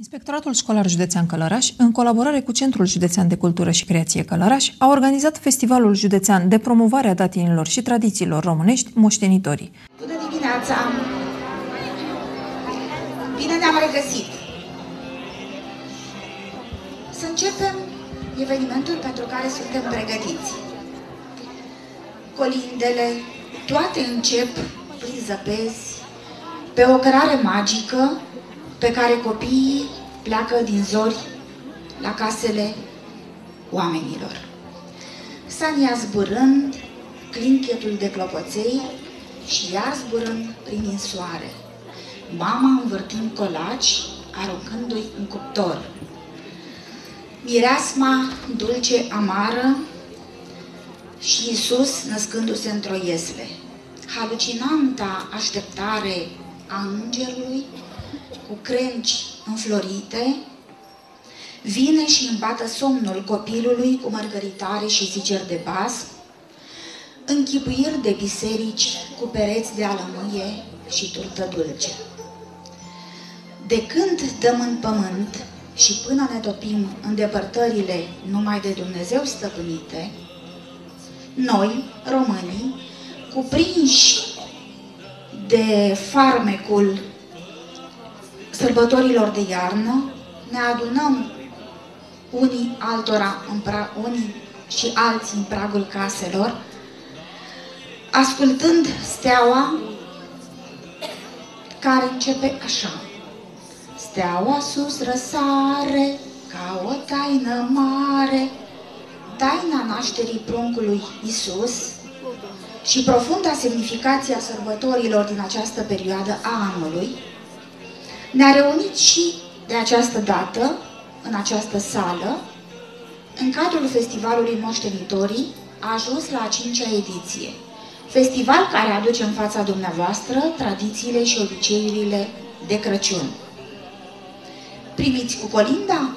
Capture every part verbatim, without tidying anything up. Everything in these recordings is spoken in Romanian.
Inspectoratul Școlar Județean Călăraș, în colaborare cu Centrul Județean de Cultură și Creație Călăraș, a organizat Festivalul Județean de Promovare a Datinilor și Tradițiilor Românești, Moștenitorii. Bună dimineața! Bine ne-am regăsit! Să începem evenimentul pentru care suntem pregătiți. Colindele, toate încep prin zăpezi, pe o cărare magică, pe care copiii pleacă din zori la casele oamenilor. Sania zburând, clinchetul de clopoței și iar zburând prin insoare. Mama învârtind colaci, aruncându-i în cuptor. Mireasma dulce amară și Iisus născându-se într-o iesle. Halucinanta așteptare a îngerului, cu crengi înflorite, vine și îmbată somnul copilului cu mărgăritare și ziceri de bas, închipuiri de biserici cu pereți de alămâie și turtă dulce. De când dăm în pământ și până ne topim în depărtările numai de Dumnezeu stăpânite, noi, românii, cuprinși de farmecul sărbătorilor de iarnă, ne adunăm unii altora, în pra, unii și alții în pragul caselor, ascultând steaua care începe așa. Steaua sus răsare ca o taină mare, taina nașterii pruncului Iisus și profunda semnificație a sărbătorilor din această perioadă a anului, ne-a reunit și de această dată, în această sală, în cadrul Festivalului Moștenitorii, a ajuns la a cincea ediție. Festival care aduce în fața dumneavoastră tradițiile și obiceiurile de Crăciun. Primiți cu colinda?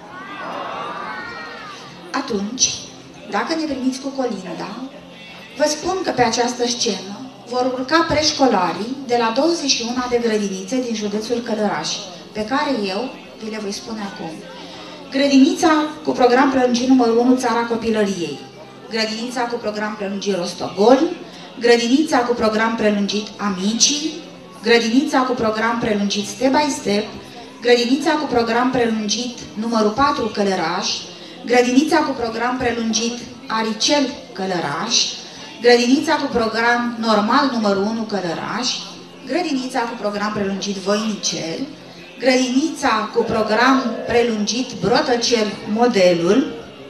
Atunci, dacă ne primiți cu colinda, vă spun că pe această scenă vor urca preșcolarii de la douăzeci și unu de grădinițe din județul Călăraș, pe care eu vi le voi spune acum. Grădinița cu program prelungit numărul unu, Țara Copilăriei. Grădinița cu program prelungit Rostogol. Grădinița cu program prelungit Amicii. Grădinița cu program prelungit Step by Step. Grădinița cu program prelungit numărul patru, Călăraș. Grădinița cu program prelungit Aricel, Călăraș. Grădinița cu program normal numărul unu, Călăraș. Grădinița cu program prelungit Voinicel. Grădinița cu program prelungit Brotăcel, Modelul.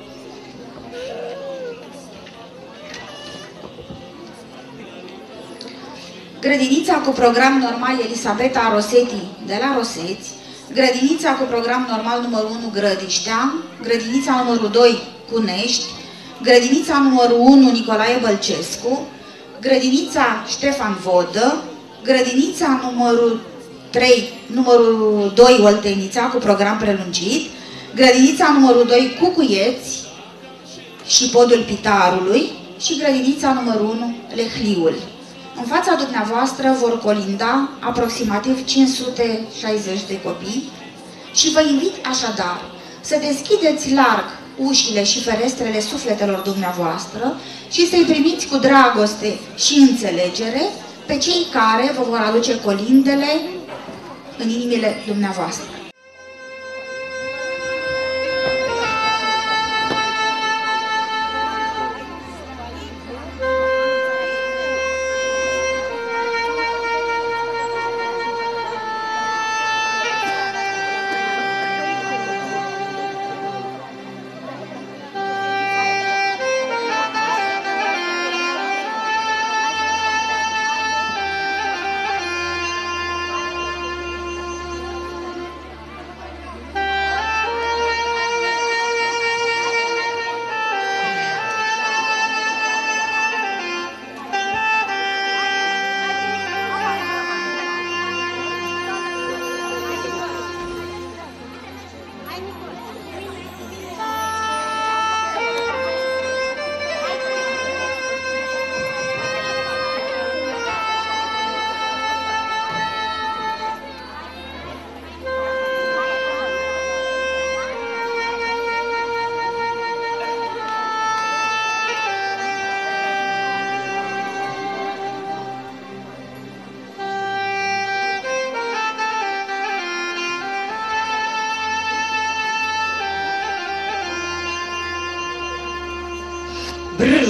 Grădinița cu program normal Elisabeta Rosetti de la Roseți. Grădinița cu program normal numărul unu, Grădiștea. Grădinița numărul doi, Cunești. Grădinița numărul unu, Nicolae Bălcescu. Grădinița Ștefan Vodă. Grădinița numărul trei, numărul doi, Oltenița, cu program prelungit. Grădinița numărul doi, Cucuieți și Podul Pitarului. Și grădinița numărul unu, Lehliul. În fața dumneavoastră vor colinda aproximativ cinci sute șaizeci de copii și vă invit așadar să deschideți larg ușile și ferestrele sufletelor dumneavoastră și să-i primiți cu dragoste și înțelegere pe cei care vă vor aduce colindele în inimile dumneavoastră.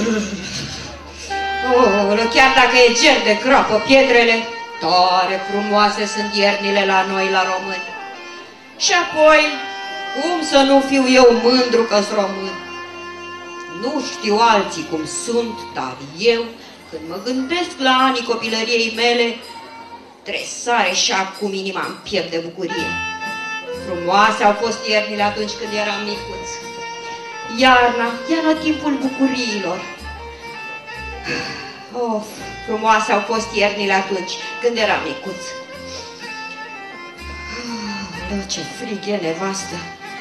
Oh, chiar dacă e ger de crapă pietrele, tare frumoase sunt iernile la noi, la români. Și apoi, cum să nu fiu eu mândru că-s român? Nu știu alții cum sunt, dar eu, când mă gândesc la anii copilăriei mele, tresare și acum inima îmi piept de bucurie. Frumoase au fost iernile atunci când eram micuț. Iarna, iarna timpul bucuriilor. Of, frumoase au fost iernile atunci când eram micuț. Oh, ce frig e, nevastă.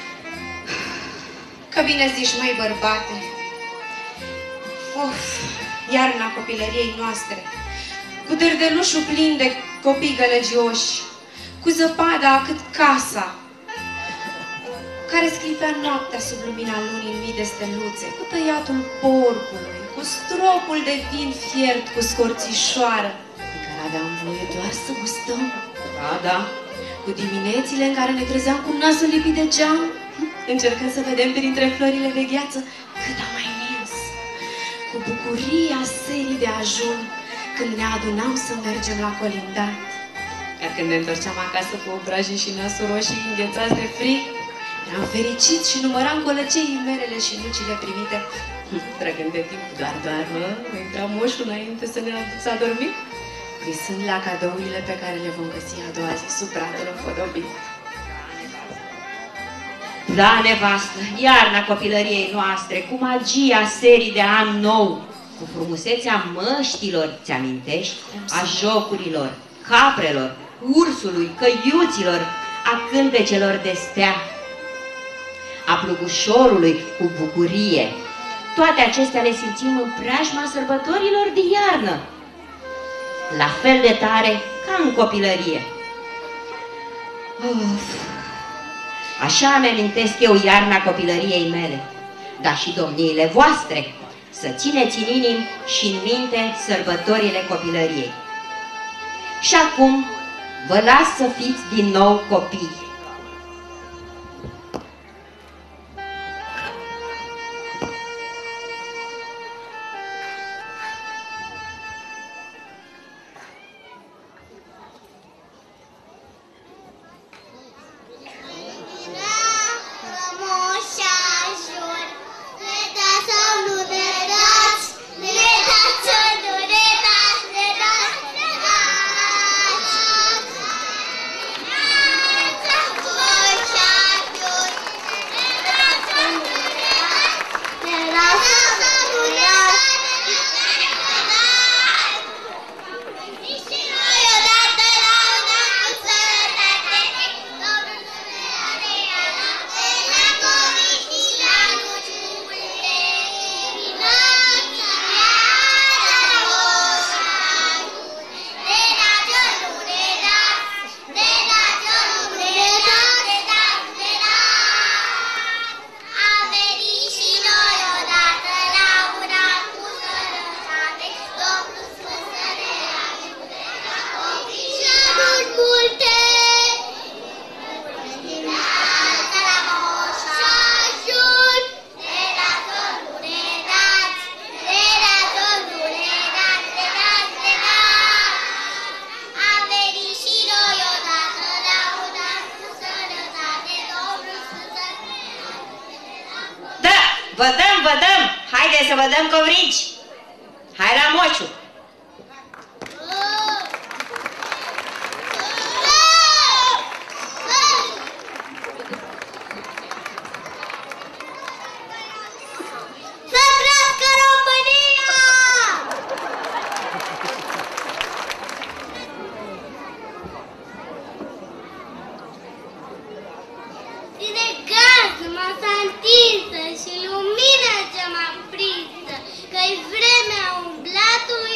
Că bine zici, măi, bărbate. Of, iarna copilăriei noastre, cu dărdelușul plin de copii gălăgioși, cu zăpada cât casa, care sclipea noaptea sub lumina lunii în mii de steluțe, cu tăiatul porcului, cu stropul de vin fiert cu scorțișoară, pe care aveam voie doar să gustăm. Da, da. Cu diminețile în care ne trezeam cu nasul lipit de geam, încercând să vedem printre florile de gheață cât am mai nins. Cu bucuria serii de ajun, când ne adunam să mergem la colindat. Iar când ne întorceam acasă cu obrajii și nasul roșii înghețați de frig, eram fericit și număram colăceii merele și nucile primite. Trăgând de timp, doar, doar, mă, intra moșul înainte să ne să adormim, visând la cadourile pe care le vom găsi a doua zi sub bratul împodobit. Da, nevastă, iarna copilăriei noastre, cu magia serii de an nou, cu frumusețea măștilor, ți-amintești? A jocurilor, caprelor, ursului, căiuților, a cântecelor de stea, a plugușorului cu bucurie. Toate acestea le simțim în preajma sărbătorilor de iarnă, la fel de tare ca în copilărie. Uf. Așa îmi amintesc eu iarna copilăriei mele, dar și domniile voastre, să țineți în inim și în minte sărbătorile copilăriei. Și acum vă las să fiți din nou copii. Vă dăm, vă dăm! Haideți să vă dăm covrigi! Hai la Mociu! Și lumina cea m-a prinsă, că-i vremea umblatului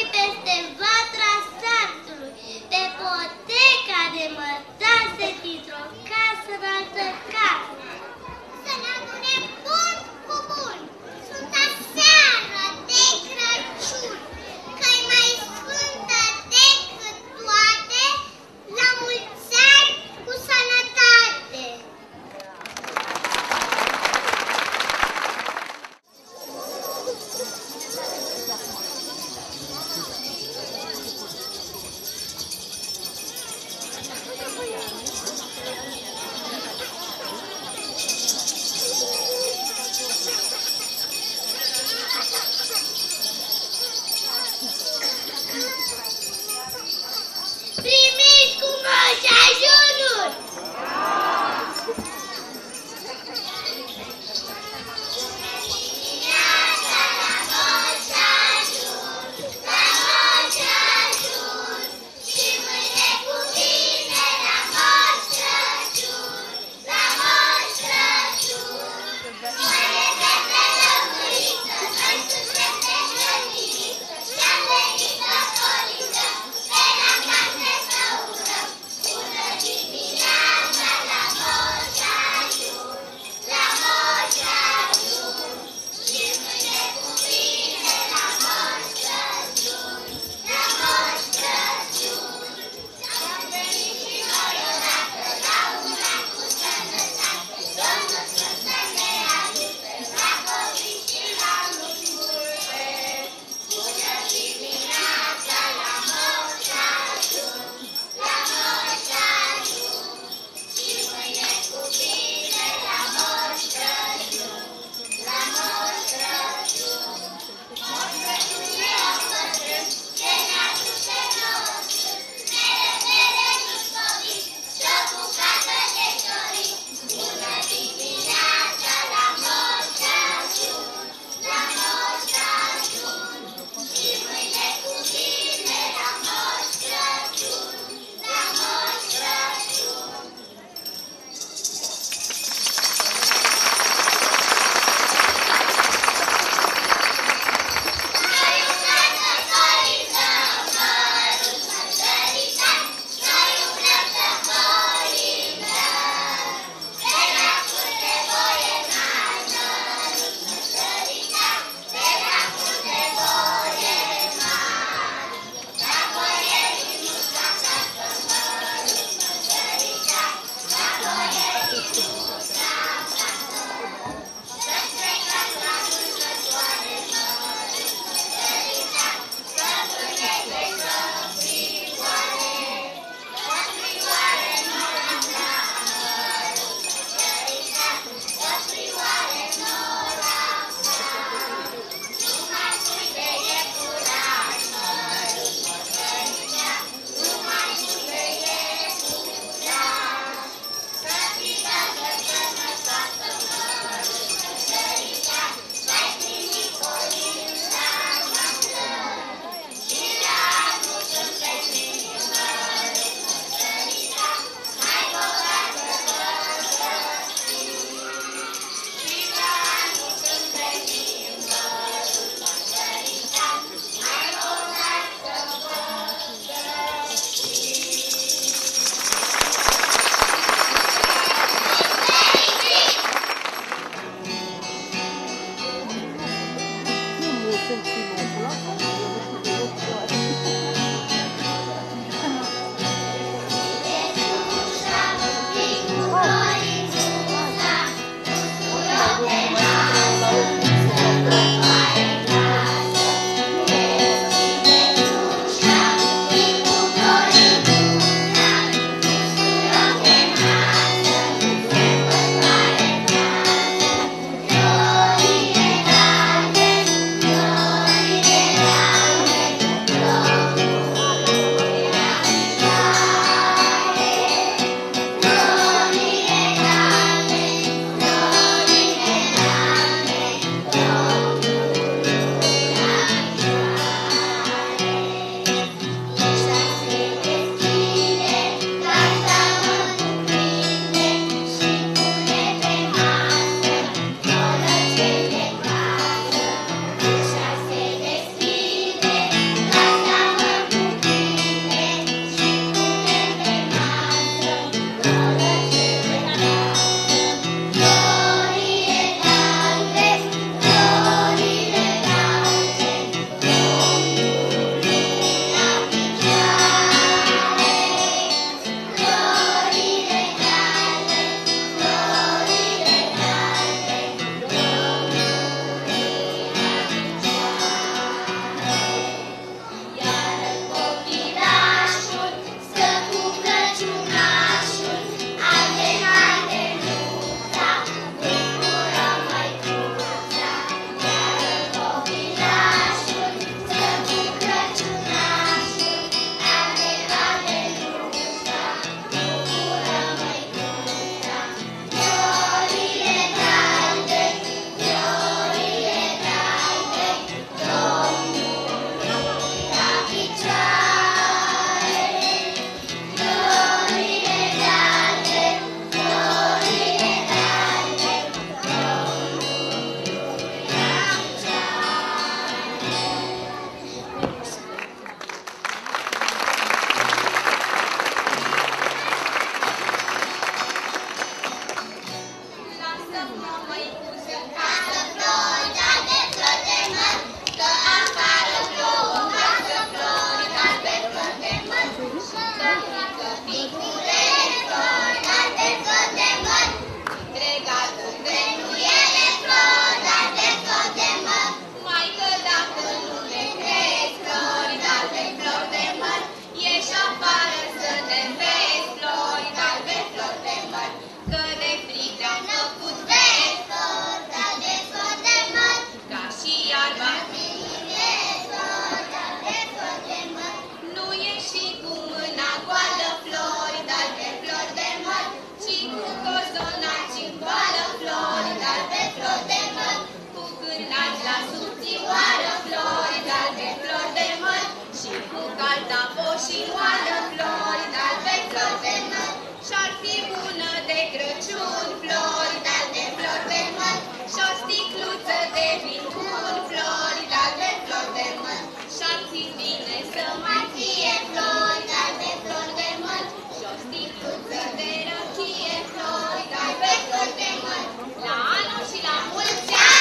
Crăciun, flori, de flori vermânt, și o sticluță de vin bun, flori, de flori vermânt. Și-am bine să mai fie flori, de flori vermânt, și o sticluță de răchie, flori, de flori vermânt. La anul și la mulți ani!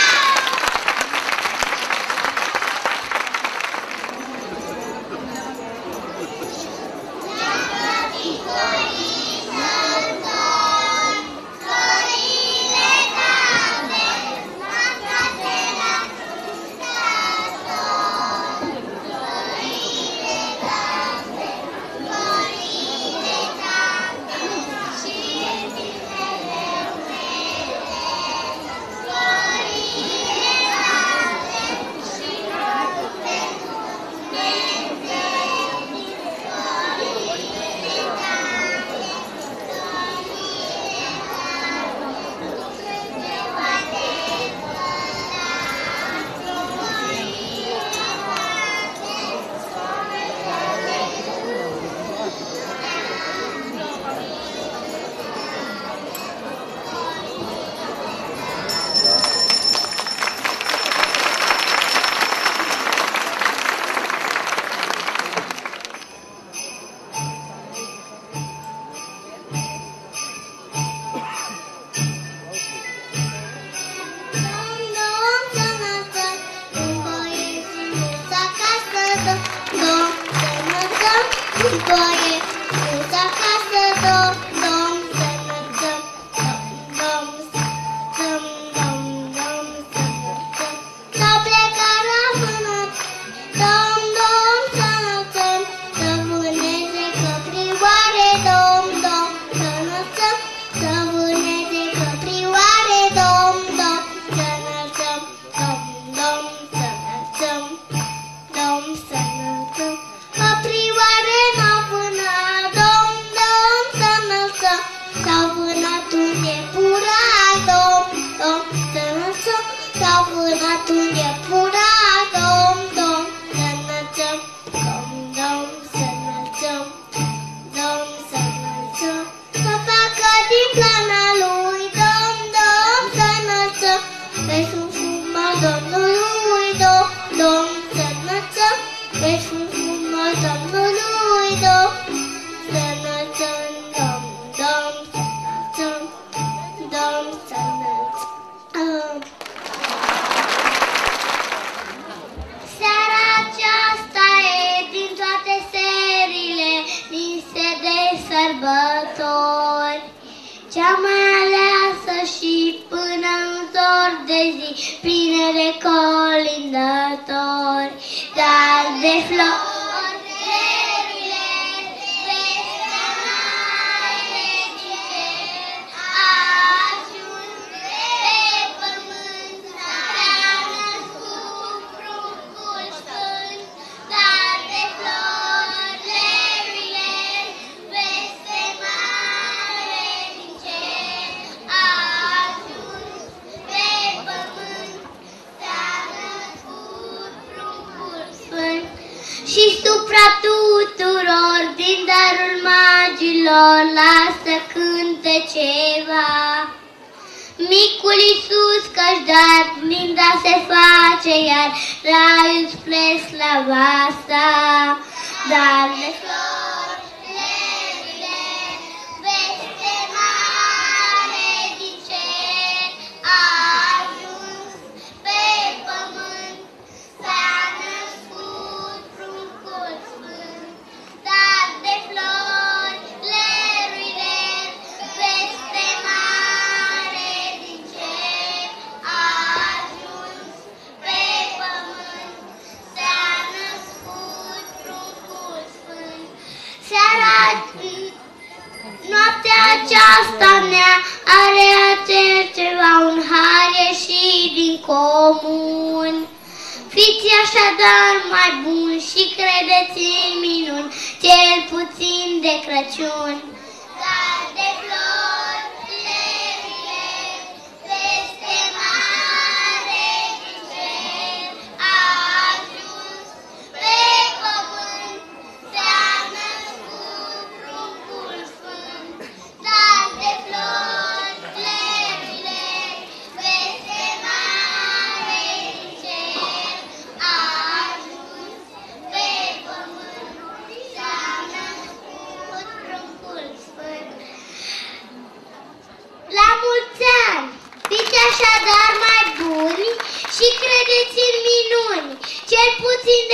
Flori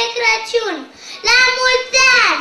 Crăciun! La mulți ani!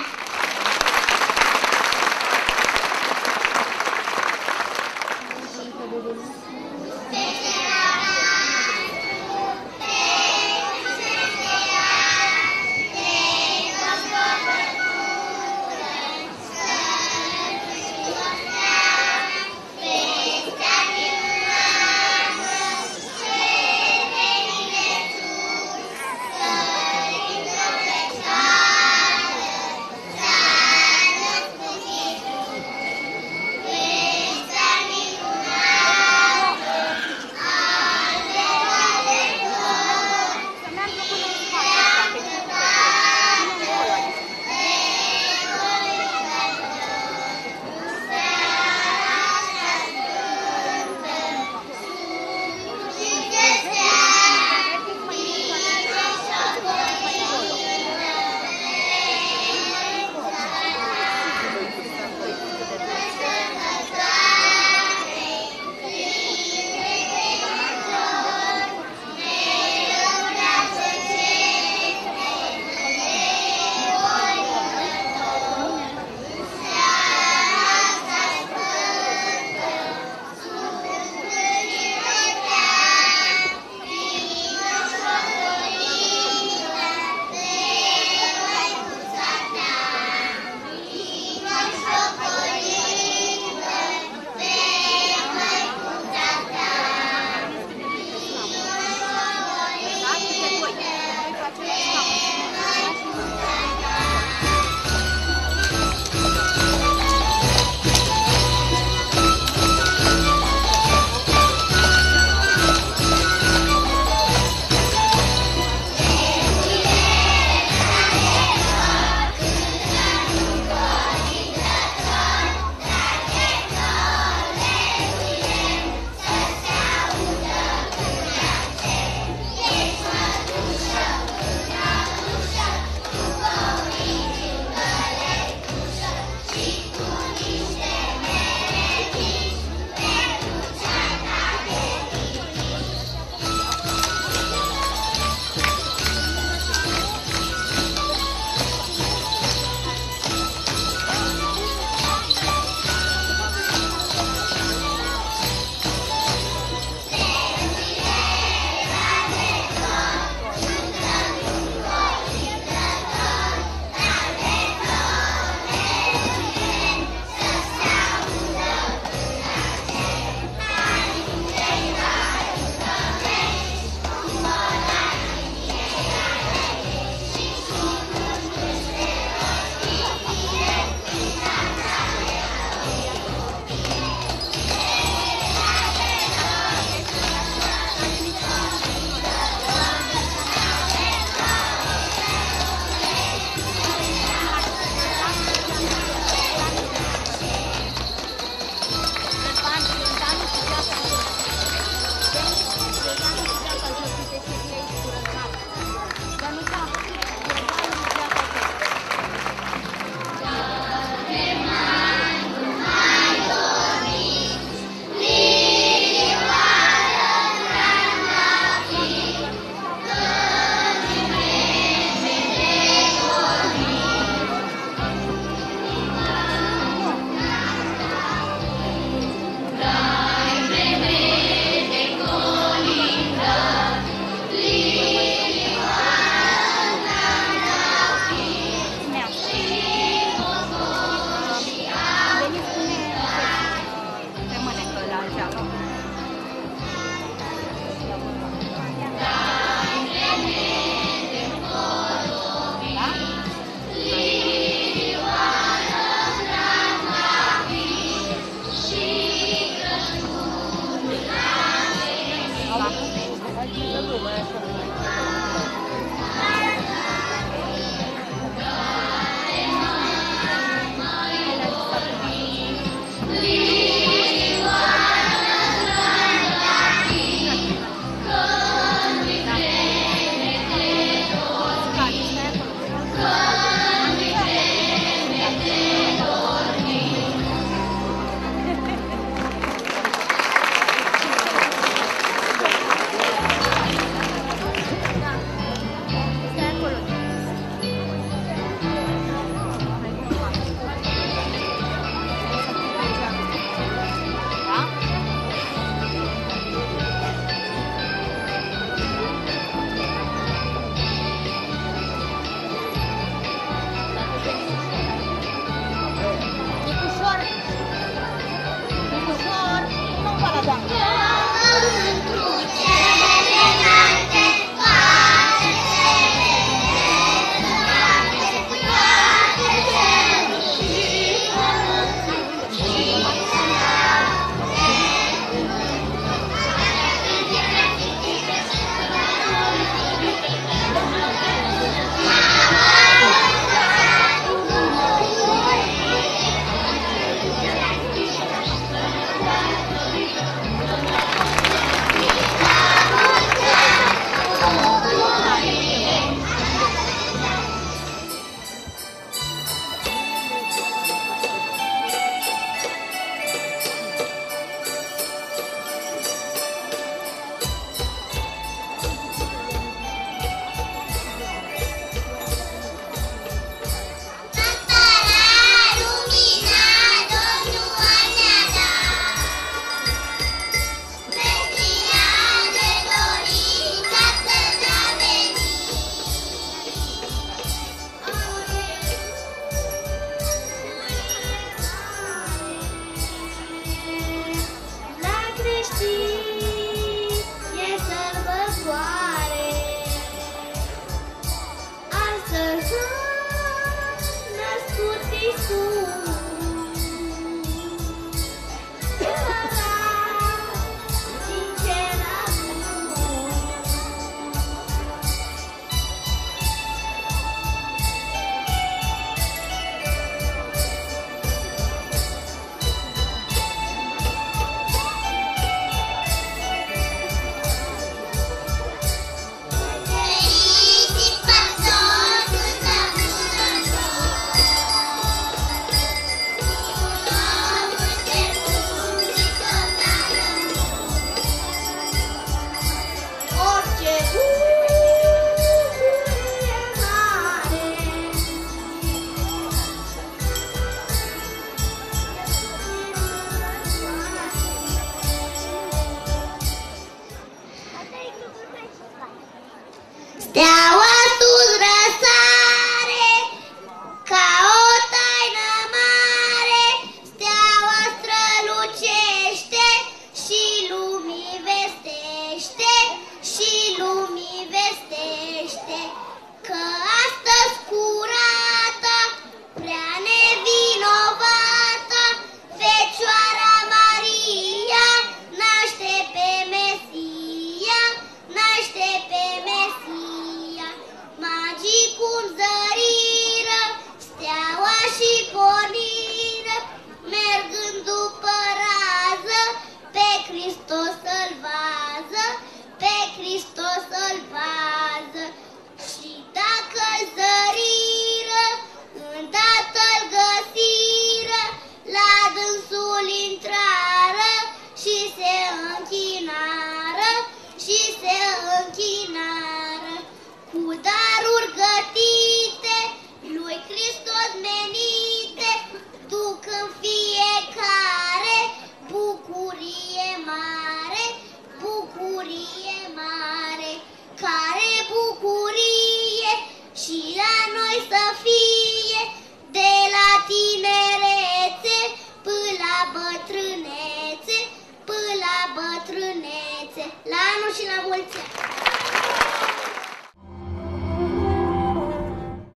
mulți ani!